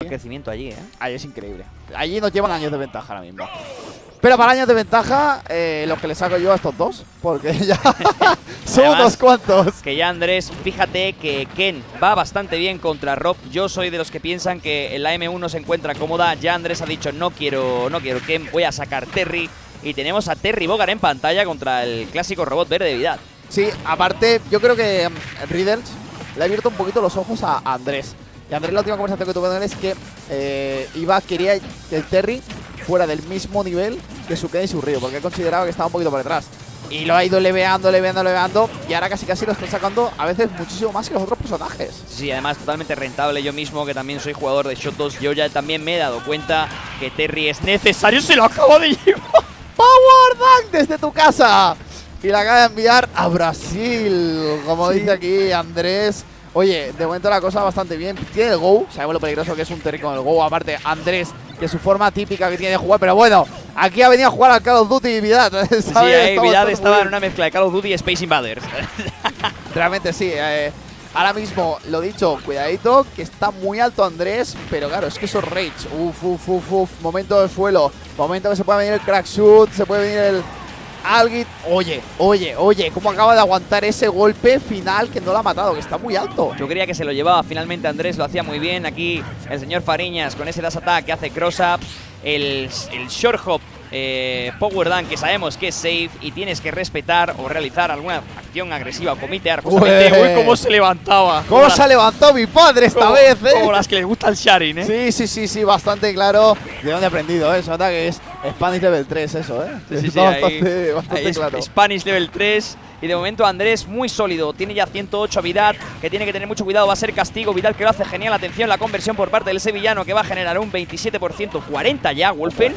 el crecimiento allí, ¿eh? Ahí es increíble. Allí nos llevan años de ventaja ahora mismo. Pero para años de ventaja, los que le saco yo a estos dos, porque ya son Además, unos cuantos. Que ya Andrés, fíjate que Ken va bastante bien contra Rob. Yo soy de los que piensan que en la M1 se encuentra cómoda. Ya Andrés ha dicho, no quiero Ken, voy a sacar Terry. Y tenemos a Terry Bogard en pantalla contra el clásico robot verde de Vidal. Sí, aparte, yo creo que Riddles le ha abierto un poquito los ojos a Andrés. Y Andrés, la última conversación que tuve con él es que quería que el Terry fuera del mismo nivel que su Ken y su Ryu, porque él consideraba que estaba un poquito por detrás. Y lo ha ido leveando, y ahora casi lo está sacando a veces muchísimo más que los otros personajes. Sí, además totalmente rentable. Yo mismo, que también soy jugador de Shotos, yo ya también me he dado cuenta que Terry es necesario. ¡Se lo acabo de llevar! ¡Power Dunk desde tu casa! Y la acaba de enviar a Brasil, como dice aquí Andrés. Oye, de momento la cosa bastante bien. Tiene el Go, sabemos lo peligroso que es un Terry con el Go. Aparte, Andrés, que su forma típica que tiene de jugar. Pero bueno, aquí ha venido a jugar al Call of Duty y Vidal. Sí, ahí Vidal estaba en una mezcla de Call of Duty y Space Invaders. Realmente sí. Ahora mismo, lo dicho, cuidadito, que está muy alto Andrés. Pero claro, es que esos rage. Momento de suelo. Momento que se puede venir el crack shoot. Se puede venir el Algit. Oye, cómo acaba de aguantar ese golpe final que no lo ha matado, que está muy alto. Yo creía que se lo llevaba finalmente Andrés, lo hacía muy bien. Aquí el señor Fariñas con ese dash attack que hace cross up. El short hop Power Dunk, que sabemos que es safe y tienes que respetar o realizar alguna acción agresiva o comitear. Uy, cómo se levantaba. ¿Cómo se ha levantado mi padre esta vez, Como las que le gusta el sharing, Sí, bastante claro. ¿De dónde he aprendido eso? Que es Spanish Level 3 eso, Sí, bastante ahí claro. Spanish Level 3. Y de momento Andrés muy sólido, tiene ya 108 a Vidal, que tiene que tener mucho cuidado, va a ser castigo. Vidal que lo hace genial, atención, la conversión por parte del sevillano que va a generar un 27%, 40 ya, Wolfen.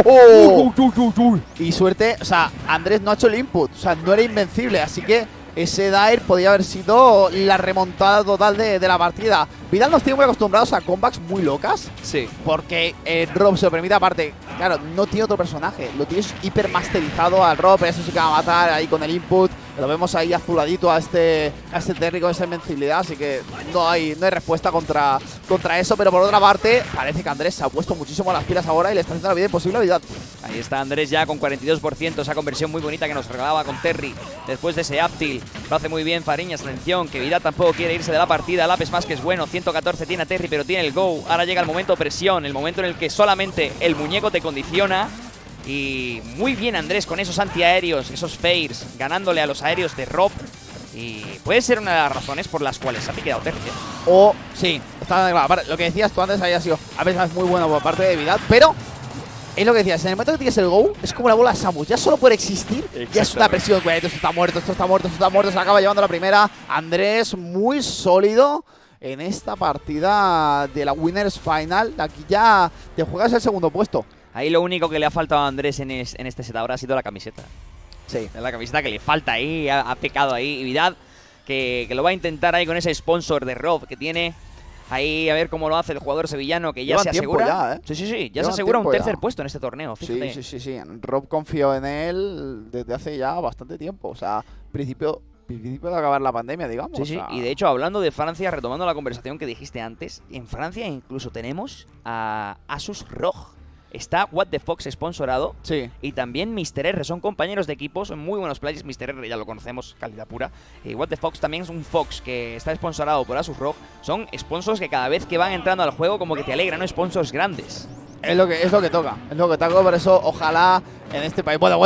Y suerte, o sea, Andrés no ha hecho el input, o sea, no era invencible, así que ese Dair podía haber sido la remontada total de la partida. Vidal nos tiene muy acostumbrados a comebacks muy locas. Sí. Porque Rob se lo permite, aparte, claro, no tiene otro personaje. Lo tienes hiper masterizado al Rob, eso sí que va a matar ahí con el input. Lo vemos ahí azuladito a este Terry con esa invencibilidad, así que no hay respuesta contra eso. Pero por otra parte, parece que Andrés se ha puesto muchísimo las pilas ahora y le está haciendo la vida imposible a Vidal. Ahí está Andrés ya con 42%, esa conversión muy bonita que nos regalaba con Terry después de ese up tilt. Lo hace muy bien Fariñas, atención, que Vidal tampoco quiere irse de la partida. El up es más que es bueno, 114 tiene a Terry, pero tiene el go. Ahora llega el momento presión, el momento en el que solamente el muñeco te condiciona. Y muy bien Andrés con esos antiaéreos, esos fairs, ganándole a los aéreos de Rob. Y puede ser una de las razones por las cuales ha piqueado Terry. O, sí, está claro. Lo que decías tú antes había sido a veces muy bueno por parte de Vidal, pero es lo que decías, en el momento que tienes el go, es como la bola de Samus. Ya solo por existir, ya es una presión. Esto está muerto, se acaba llevando la primera. Andrés muy sólido en esta partida de la Winners Final. Aquí ya te juegas el segundo puesto. Ahí lo único que le ha faltado a Andrés en este set ahora ha sido la camiseta. Sí. Es la camiseta que le falta ahí, ha pecado ahí. Y Vidal, que lo va a intentar ahí con ese sponsor de Rob que tiene. Ahí a ver cómo lo hace el jugador sevillano, que ya se asegura. Ya, Sí, ya se asegura un tercer puesto en este torneo, fíjate. Sí. Rob confió en él desde hace ya bastante tiempo. O sea, principio de acabar la pandemia, digamos. Sí, y de hecho, hablando de Francia, retomando la conversación que dijiste antes, en Francia incluso tenemos a Asus ROG. Está What the Fox sponsorado. Sí. Y también Mr. R. Son compañeros de equipo, son muy buenos players. Mr. R ya lo conocemos, calidad pura. Y What the Fox también es un Fox que está sponsorado por Asus ROG. Son sponsors que cada vez que van entrando al juego como que te alegran, ¿no? Sponsors grandes. Es lo que toca. Por eso, ojalá en este país. Bueno.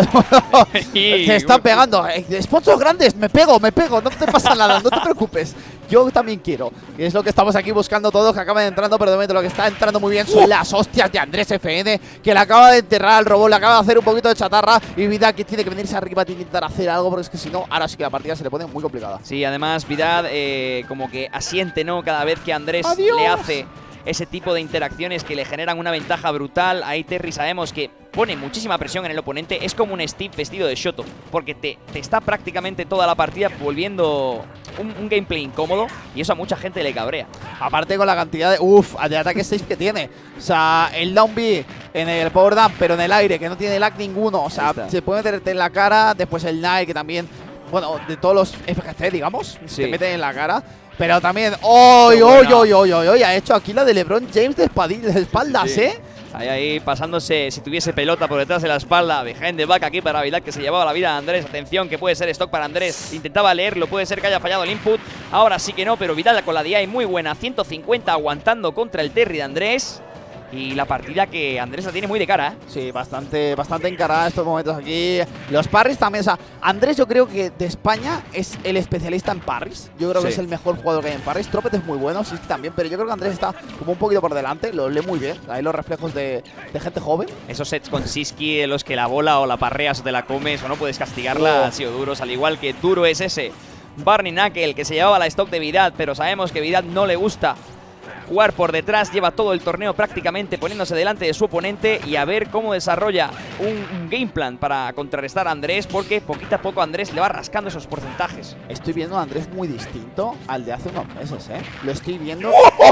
Se están pegando. Sponsors grandes, me pego. No te pasa nada, no te preocupes. Yo también quiero. Y es lo que estamos aquí buscando todos, que acaban entrando, pero de momento lo que está entrando muy bien son las hostias de Andrés FN, que le acaba de enterrar al robot, le acaba de hacer un poquito de chatarra. Y Vidal que tiene que venirse arriba, tiene que intentar hacer algo, porque es que si no, ahora sí que la partida se le pone muy complicada. Sí, además Vidal como que asiente, ¿no? Cada vez que Andrés le hace ese tipo de interacciones que le generan una ventaja brutal. Ahí Terry sabemos que pone muchísima presión en el oponente. Es como un Steve vestido de Shoto, porque te está prácticamente toda la partida volviendo un gameplay incómodo, y eso a mucha gente le cabrea. Aparte con la cantidad de ataque 6 que tiene. O sea, el down B en el power down, pero en el aire, que no tiene lag ninguno. O sea, se puede meterte en la cara. Después el Knight, que también, bueno, de todos los FGC, digamos, se meten en la cara. Pero también, ¡oy! Ha hecho aquí la de LeBron James de espaldas, Sí. ¿eh? Ahí pasándose, si tuviese pelota por detrás de la espalda. Behind the back aquí para Vidal, que se llevaba la vida a Andrés. Atención, que puede ser stock para Andrés. Intentaba leerlo, puede ser que haya fallado el input. Ahora sí que no, pero Vidal con la DI muy buena. 150 aguantando contra el Terry de Andrés. Y la partida que Andrés la tiene muy de cara, ¿eh? Sí, bastante encarada estos momentos aquí. Los parries también, o sea, Andrés yo creo que de España es el especialista en parries. Yo creo que es el mejor jugador que hay en parries. Tropet es muy bueno, sí también, pero yo creo que Andrés está como un poquito por delante, lo lee muy bien. Ahí los reflejos de gente joven. Esos sets con Siski en los que la bola o la parreas o te la comes o no puedes castigarla han sido duros, al igual que duro es ese Barney Knuckle que se llevaba la stock de Vidal, pero sabemos que Vidal no le gusta jugar por detrás, lleva todo el torneo prácticamente poniéndose delante de su oponente y a ver cómo desarrolla un game plan para contrarrestar a Andrés, porque poquito a poco Andrés le va rascando esos porcentajes. Estoy viendo a Andrés muy distinto al de hace unos meses, ¿eh? Lo estoy viendo.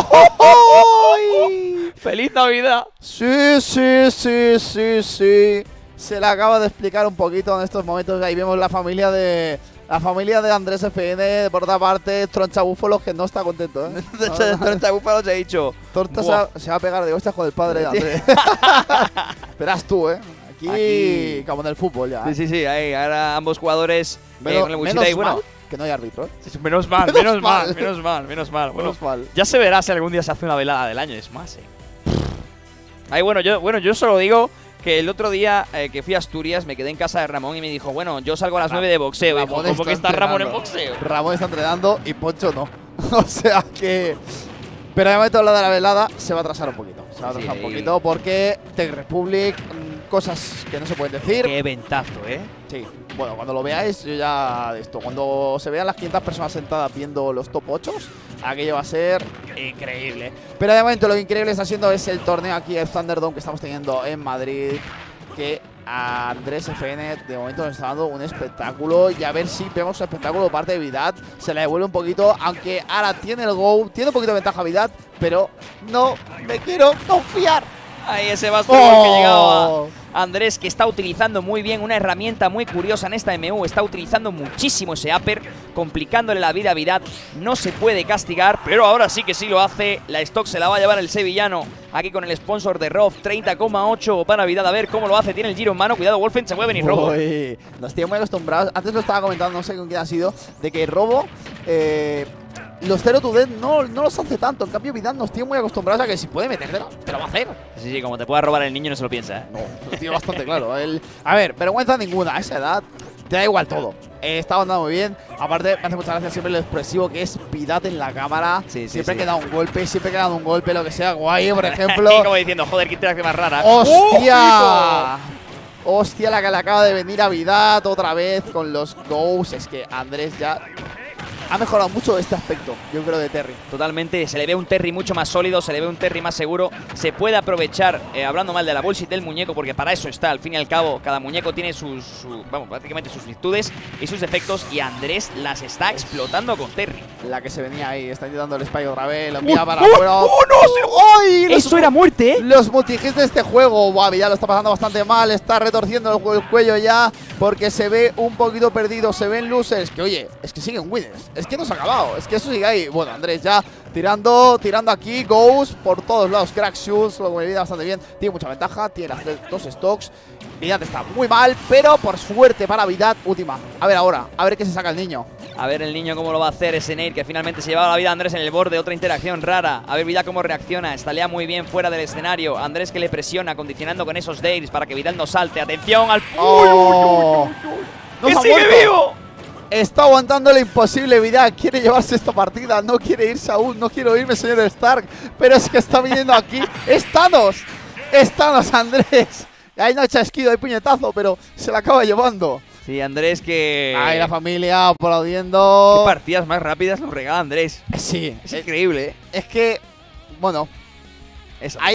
¡Feliz Navidad! Sí. Se le acaba de explicar un poquito en estos momentos. Ahí vemos la familia de Andrés FN. Por otra parte, Troncha Búfalos, que no está contento, ¿eh? Troncha Búfalos he dicho. Torta se va a pegar de hostias con el padre de Andrés. Verás tú, ¿eh? Aquí como en el fútbol ya. Sí. Ahí, ahora ambos jugadores con la menos y bueno. mal que no hay árbitro, ¿eh? Menos mal. Bueno, ya se verá si algún día se hace una velada del año, es más, Ahí, bueno, yo solo digo que el otro día que fui a Asturias me quedé en casa de Ramón y me dijo, bueno, yo salgo a las 9 de boxeo. Y ¿cómo que está Ramón en boxeo? Ramón está entrenando y Poncho no. O sea que… Pero de momento la de la velada se va a atrasar un poquito. Se va a atrasar un poquito porque Tech Republic, cosas que no se pueden decir. Qué ventazo, ¿eh? Sí. Bueno, cuando lo veáis, yo ya esto. Cuando se vean las 500 personas sentadas viendo los top 8, aquello va a ser increíble. Pero de momento lo increíble está siendo es el torneo aquí, el Thunderdome que estamos teniendo en Madrid. Que a Andrés FN de momento nos está dando un espectáculo. Y a ver si vemos un espectáculo por parte de Vidal. Se le devuelve un poquito, aunque ahora tiene el go. Tiene un poquito de ventaja Vidal, pero no me quiero confiar. Ahí ese basketball que llegaba Andrés, que está utilizando muy bien una herramienta muy curiosa en esta MU. Está utilizando muchísimo ese upper, complicándole la vida a Vidal. No se puede castigar, pero ahora sí que sí lo hace. La stock se la va a llevar el sevillano aquí con el sponsor de Rob. 30,8 para Vidal. A ver cómo lo hace. Tiene el giro en mano. Cuidado, Wolfen, se puede venir Robo. Nos tiene muy acostumbrados. Antes lo estaba comentando, no sé con quién ha sido, de que Robo… los 0 to death no los hace tanto. En cambio, Vidal nos tiene muy acostumbrados a que si puede metértelo, te lo va a hacer. Sí, como te pueda robar el niño no se lo piensa, ¿eh? No, lo tiene bastante claro. A ver, vergüenza ninguna. A esa edad te da igual todo. Está andando muy bien. Aparte, me hace mucha gracia siempre lo expresivo que es Vidal en la cámara. Siempre que da un golpe, lo que sea guay, por ejemplo. Como diciendo, joder, qué interacción más rara. ¡Hostia! Hostia, la que le acaba de venir a Vidal otra vez con los goals. Es que Andrés ya ha mejorado mucho este aspecto, yo creo, de Terry. Totalmente, se le ve un Terry mucho más sólido, se le ve un Terry más seguro. Se puede aprovechar, hablando mal de la bullshit del muñeco, porque para eso está, al fin y al cabo. Cada muñeco tiene prácticamente sus virtudes y sus defectos, y Andrés las está explotando con Terry. La que se venía ahí, está intentando el spy otra vez, lo envía para afuera. ¡Eso era muerte, eh! Los multihits de este juego, ya lo está pasando bastante mal, está retorciendo el cuello ya, porque se ve un poquito perdido, se ven losers, que oye, es que siguen winners. Es que no se ha acabado, es que eso sigue ahí. Bueno, Andrés ya tirando aquí, goes por todos lados. Crack shoes, lo que me bastante bien. Tiene mucha ventaja, tiene las dos stocks. Vidal está muy mal, pero por suerte para Vidal, última. A ver ahora, a ver qué se saca el niño. A ver el niño cómo lo va a hacer, ese Nair que finalmente se llevaba la vida a Andrés en el borde. Otra interacción rara. A ver Vidal cómo reacciona. Estalea muy bien fuera del escenario. Andrés que le presiona, condicionando con esos dairies para que Vidal no salte. Atención al… ¡Oh! ¡Que sigue vivo! Está aguantando lo imposible, Vidal. Quiere llevarse esta partida, no quiere irse aún. No quiero irme, señor Stark, pero es que está viniendo aquí. ¡Estanos! Andrés. Hay no chasquido, hay puñetazo, pero se la acaba llevando. Sí, Andrés que… Ahí la familia aplaudiendo. Qué partidas más rápidas nos regala Andrés. Sí. Es increíble, ¿eh? Es que, bueno, eso.